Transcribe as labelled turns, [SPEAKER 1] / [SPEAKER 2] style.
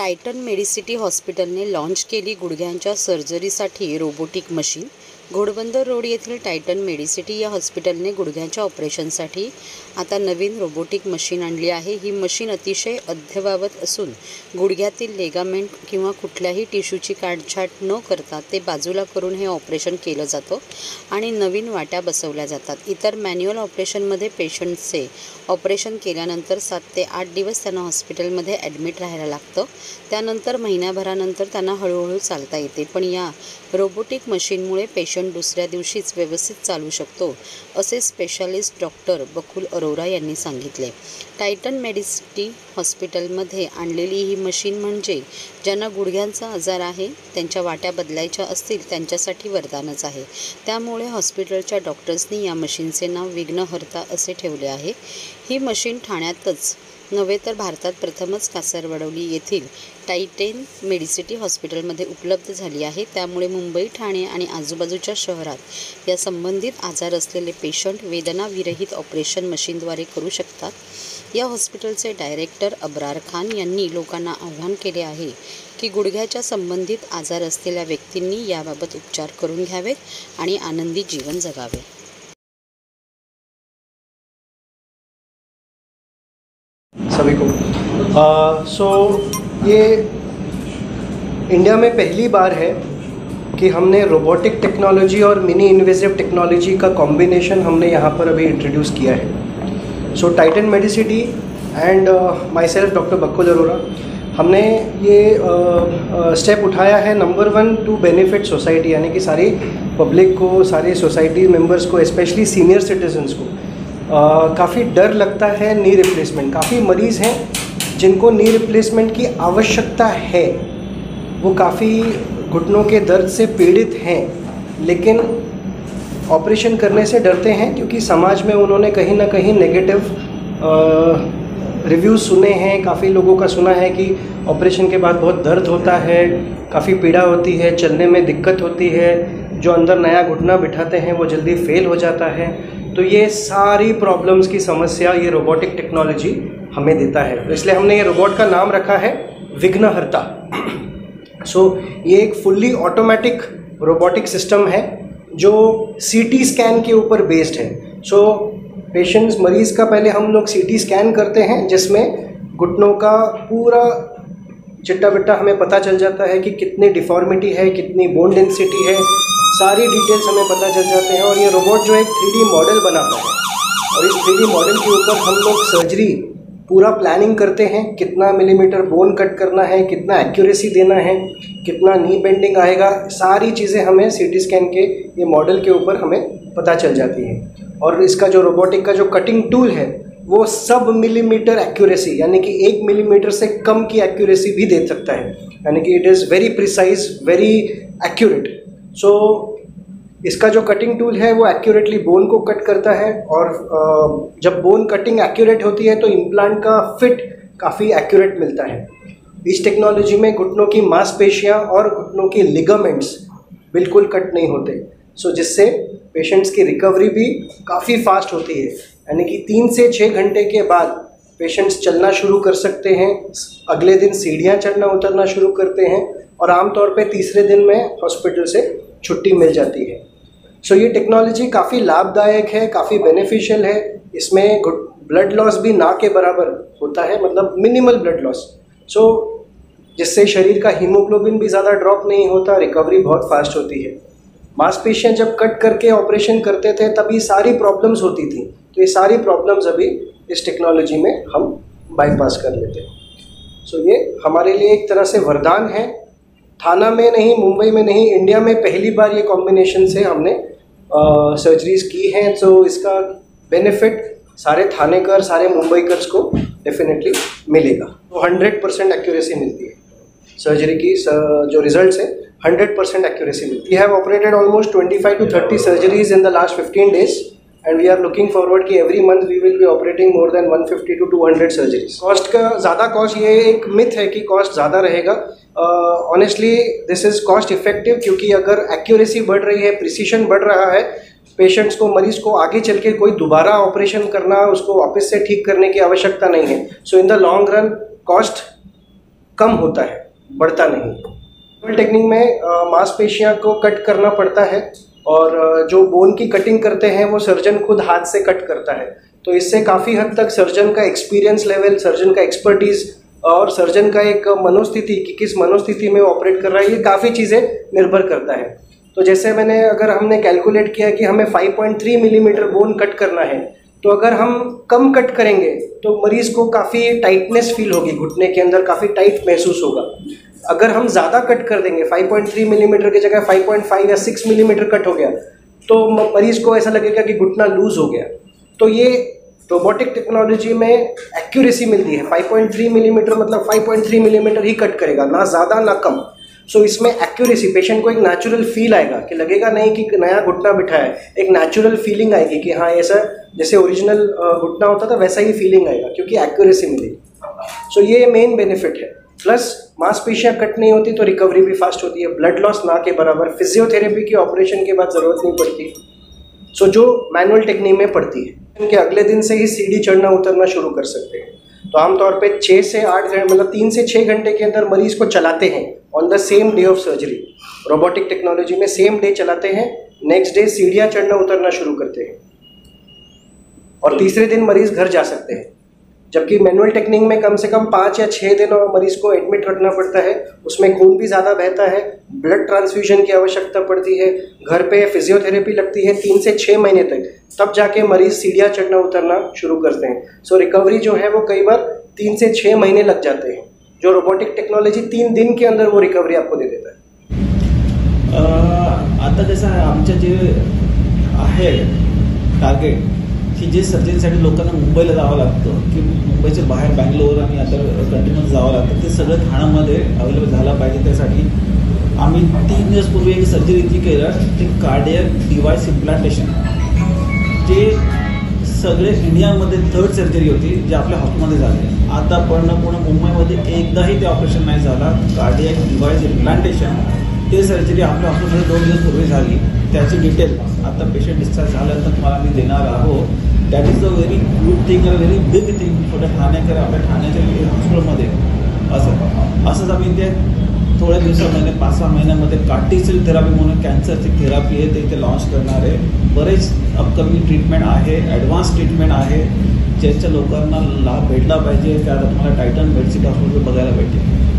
[SPEAKER 1] Titan Medicity हॉस्पिटलने launch केली गुडघ्यांच्या सर्जरीसाठी रोबोटिक मशीन। घोडबंदर रोड येथील टायटन मेडिसिटी या हॉस्पिटलने गुडघ्यांच्या ऑपरेशनसाठी आता नवीन रोबोटिक मशीन आणली आहे। ही मशीन अतिशय अद्ययावत असून गुडघ्यातील लेगामेंट किंवा कुठल्याही टिश्यूची काढछाट न करता ते बाजूला करून हे ऑपरेशन केलं जातं आणि नवीन वाट्या बसवल्या जातात। इतर मॅन्युअल ऑपरेशनमध्ये पेशंटचे ऑपरेशन केल्यानंतर 7 ते 8 दिवस त्यांना हॉस्पिटलमध्ये ॲडमिट राहायला लागतं। त्यानंतर महिन्याभरानंतर त्यांना हळूहळू चालता येते, पण या रोबोटिक मशीनमुळे पेशंट दुसऱ्या दिवशीच व्यवस्थित चालू शकतो, असे स्पेशालिस्ट डॉक्टर बकुल अरोरा यांनी सांगितले। टायटन मेडिसिटी हॉस्पिटलमध्ये आणलेली ही मशीन म्हणजे ज्यांना गुडघ्यांचा आजार आहे, त्यांच्या वाट्या बदलायच्या असतील त्यांच्यासाठी वरदानच आहे। त्यामुळे हॉस्पिटलच्या डॉक्टर्सनी या मशीनचे नाव विघ्नहर्ता असे ठेवले आहे। ही मशीन ठाण्यातच नव्हे तर भारतात प्रथमच कासरवडवली येथील टायटन मेडिसिटी हॉस्पिटलमध्ये उपलब्ध झाली आहे। त्यामुळे मुंबई, ठाणे आणि आजूबाजूच्या शहरात या संबंधित आजार असलेले पेशंट वेदनाविरहित ऑपरेशन मशीनद्वारे करू शकतात। या हॉस्पिटलचे डायरेक्टर अब्रार खान यांनी लोकांना आवाहन केले आहे की गुडघ्याच्या संबंधित आजार असलेल्या व्यक्तींनी याबाबत उपचार करून घ्यावेत आणि आनंदी जीवन जगावे।
[SPEAKER 2] सभी को ये इंडिया में पहली बार है कि हमने रोबोटिक टेक्नोलॉजी और मिनी इन्वेसिव टेक्नोलॉजी का कॉम्बिनेशन हमने यहाँ पर अभी इंट्रोड्यूस किया है। So Titan Medicity and myself doctor Bakul Arora हमने ये स्टेप उठाया है नंबर 1 टू बेनिफिट सोसाइटी, यानी कि सारी पब्लिक को, सारे सोसाइटी मेंबर्स को, स्पेशली सीनियर सिटीजन्स को काफ़ी डर लगता है नी रिप्लेसमेंट। काफ़ी मरीज़ हैं जिनको नी रिप्लेसमेंट की आवश्यकता है, वो काफ़ी घुटनों के दर्द से पीड़ित हैं, लेकिन ऑपरेशन करने से डरते हैं क्योंकि समाज में उन्होंने कहीं ना कहीं नेगेटिव रिव्यूज़ सुने हैं। काफ़ी लोगों का सुना है कि ऑपरेशन के बाद बहुत दर्द होता है, काफ़ी पीड़ा होती है, चलने में दिक्कत होती है, जो अंदर नया घुटना बिठाते हैं वो जल्दी फेल हो जाता है। तो ये सारी प्रॉब्लम्स की समस्या ये रोबोटिक टेक्नोलॉजी हमें देता है, तो इसलिए हमने ये रोबोट का नाम रखा है विघ्नहर्ता। ये एक फुल्ली ऑटोमेटिक रोबोटिक सिस्टम है जो सीटी स्कैन के ऊपर बेस्ड है। पेशेंट्स, मरीज़ का पहले हम लोग सीटी स्कैन करते हैं जिसमें घुटनों का पूरा चिट्टा बिट्टा हमें पता चल जाता है कि कितनी डिफॉर्मिटी है, कितनी बोन डेंसिटी है, सारी डिटेल्स हमें पता चल जाते हैं। और ये रोबोट जो एक 3D मॉडल बनाता है और इस 3D मॉडल के ऊपर हम लोग सर्जरी पूरा प्लानिंग करते हैं, कितना मिलीमीटर बोन कट करना है, कितना एक्यूरेसी देना है, कितना नी बेंडिंग आएगा, सारी चीज़ें हमें सीटी स्कैन के ये मॉडल के ऊपर हमें पता चल जाती हैं। और इसका जो रोबोटिक का जो कटिंग टूल है वो सब मिलीमीटर एक्यूरेसी, यानी कि 1 मिलीमीटर से कम की एक्यूरेसी भी दे सकता है, यानी कि it is very precise, very accurate. इसका जो कटिंग टूल है वो एक्यूरेटली बोन को कट करता है, और जब बोन कटिंग एक्यूरेट होती है तो इम्प्लांट का फिट काफ़ी एक्यूरेट मिलता है। इस टेक्नोलॉजी में घुटनों की मांसपेशियां और घुटनों की लिगामेंट्स बिल्कुल कट नहीं होते, जिससे पेशेंट्स की रिकवरी भी काफ़ी फास्ट होती है, यानी कि 3 से 6 घंटे के बाद पेशेंट्स चलना शुरू कर सकते हैं, अगले दिन सीढ़ियाँ चढ़ना उतरना शुरू करते हैं, और आमतौर पे तीसरे दिन में हॉस्पिटल से छुट्टी मिल जाती है। ये टेक्नोलॉजी काफ़ी लाभदायक है, काफ़ी बेनिफिशियल है। इसमें ब्लड लॉस भी ना के बराबर होता है, मतलब मिनिमल ब्लड लॉस, जिससे शरीर का हीमोग्लोबिन भी ज़्यादा ड्रॉप नहीं होता, रिकवरी बहुत फास्ट होती है। मांसपेशियाँ जब कट करके ऑपरेशन करते थे तभी सारी प्रॉब्लम्स होती थी, तो ये सारी प्रॉब्लम्स अभी इस टेक्नोलॉजी में हम बाईपास कर लेते हैं। ये हमारे लिए एक तरह से वरदान है। थाना में नहीं, मुंबई में नहीं, इंडिया में पहली बार ये कॉम्बिनेशन से हमने सर्जरीज की हैं, तो इसका बेनिफिट सारे थानेकर, सारे मुंबईकर्स को डेफिनेटली मिलेगा। 100% एक्यूरेसी मिलती है सर्जरी की, जो रिजल्ट्स है 100% एक्यूरेसी मिलती है। We have operated almost 25 to 30 surgeries in the last 15 days and we are looking forward कि every month we will be operating more than 150 to 200 surgeries. Cost का ज़्यादा कॉस्ट, ये एक मिथ है कि कॉस्ट ज़्यादा रहेगा। Honestly this is cost effective, क्योंकि अगर एक्यूरेसी बढ़ रही है, प्रिसीशन बढ़ रहा है, पेशेंट्स को, मरीज़ को आगे चल के कोई दोबारा ऑपरेशन करना, उसको वापस से ठीक करने की आवश्यकता नहीं है। In the long run cost कम होता है, बढ़ता नहीं। मैनुअल टेक्निक में मांसपेशियां को कट करना पड़ता है और जो बोन की कटिंग करते हैं वो सर्जन खुद हाथ से कट करता है। तो इससे काफ़ी हद तक सर्जन का एक्सपीरियंस लेवल, सर्जन का एक्सपर्टीज़ और सर्जन का एक मनोस्थिति कि किस मनोस्थिति में वो ऑपरेट कर रहा है, ये काफ़ी चीज़ें निर्भर करता है। तो जैसे अगर हमने कैलकुलेट किया कि हमें 5.3 मिलीमीटर बोन कट करना है, तो अगर हम कम कट करेंगे तो मरीज़ को काफ़ी टाइटनेस फील होगी, घुटने के अंदर काफ़ी टाइट महसूस होगा। अगर हम ज़्यादा कट कर देंगे, 5.3 मिलीमीटर की जगह 5.5 या 6 मिलीमीटर कट हो गया, तो मरीज़ को ऐसा लगेगा कि घुटना लूज़ हो गया। तो ये रोबोटिक टेक्नोलॉजी में एक्यूरेसी मिलती है। 5.3 मिलीमीटर मतलब 5.3 मिलीमीटर ही कट करेगा, ना ज़्यादा ना कम। सो इसमें एक्यूरेसी, पेशेंट को एक नेचुरल फील आएगा कि लगेगा नहीं कि नया घुटना बिठा है, एक नेचुरल फीलिंग आएगी कि हाँ ऐसा जैसे ओरिजिनल घुटना होता था वैसा ही फीलिंग आएगा, क्योंकि एक्यूरेसी मिलेगी। सो ये मेन बेनिफिट है। प्लस मांसपेशियां कट नहीं होती तो रिकवरी भी फास्ट होती है, ब्लड लॉस ना के बराबर, फिजियोथेरेपी की ऑपरेशन के बाद ज़रूरत नहीं पड़ती। सो जो मैनुअल टेक्निक में पड़ती है, उनके अगले दिन से ही सीढ़ी चढ़ना उतरना शुरू कर सकते हैं। तो आमतौर पे 6 से 8 घंटे मतलब 3 से 6 घंटे के अंदर मरीज को चलाते हैं on the same day of surgery. Robotic technology में सेम डे चलाते हैं, नेक्स्ट डे सीढ़ियाँ चढ़ना उतरना शुरू करते हैं और तीसरे दिन मरीज घर जा सकते हैं। जबकि मैनुअल टेक्निक में कम से कम 5 या 6 दिन और मरीज को एडमिट रखना पड़ता है, उसमें खून भी ज़्यादा बहता है, ब्लड ट्रांसफ्यूजन की आवश्यकता पड़ती है, घर पे फिजियोथेरेपी लगती है 3 से 6 महीने तक, तब जाके मरीज सीढ़ियाँ चढ़ना उतरना शुरू करते हैं। सो रिकवरी जो है वो कई बार 3 से 6 महीने लग जाते हैं, जो रोबोटिक टेक्नोलॉजी 3 दिन के अंदर वो रिकवरी आपको दे देता है।
[SPEAKER 3] आता कसं आहे, आमच्या जे आहे टार्गेट की जे सर्जरीसाठी लोकांना मुंबईला जावं लागतं, की मुंबईच्या बाहेर बँगलोर आणि अदर कंट्रीमध्ये जावं लागतं, ते सगळं ठाण्यामध्ये अवेलेबल झालं पाहिजे। त्यासाठी आम्ही 3 दिवस पूर्वी एक सर्जरी इतकी केलं, ते कार्डियक डिव्हाइस इम्प्लांटेशन, जे सगळे इंडियामध्ये 3rd सर्जरी होती जे आपल्या हॉस्पिटलमध्ये झाली। आता पूर्ण मुंबईमध्ये एकदाही ते ऑपरेशन नाही झाला, कार्डियक डिव्हाइस इम्प्लांटेशन। ते सर्जरी आपल्या हॉस्पिटलमध्ये 2 दिवस पूर्वी झाली। त्याची डिटेल आता पेशंट डिस्चार्ज झाल्यानंतर तुम्हाला मी देणार आहोत। That is a very good thing, a very big thing for the ठाणेकर, आपल्या ठाण्याच्या हॉस्पिटलमध्ये। असंच आम्ही ते थोड्या दिवसामध्ये 5-6 महिन्यामध्ये कार्टी सेल थेरपी म्हणून कॅन्सरची थेरपी आहे ते इथे लॉन्च करणार आहे। बरेच अपकमिंग ट्रीटमेंट आहे, ॲडव्हान्स ट्रीटमेंट आहे, ज्याच्या लोकांना लाभ भेटला पाहिजे। त्यात तुम्हाला टायटन मेडिसिटी हॉस्पिटल बघायला भेटेल।